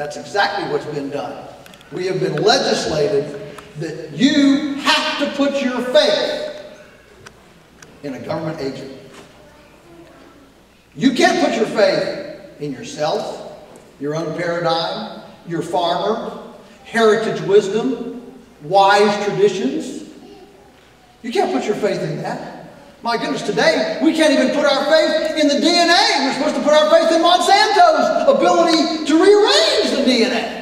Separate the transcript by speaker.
Speaker 1: That's exactly what's been done. We have been legislated that you have to put your faith in a government agent. You can't put your faith in yourself, your own paradigm, your farmer, heritage wisdom, wise traditions. You can't put your faith in that. My goodness, today we can't even put our faith in the DNA. We're supposed to put our faith in Monsanto's ability to rearrange the DNA.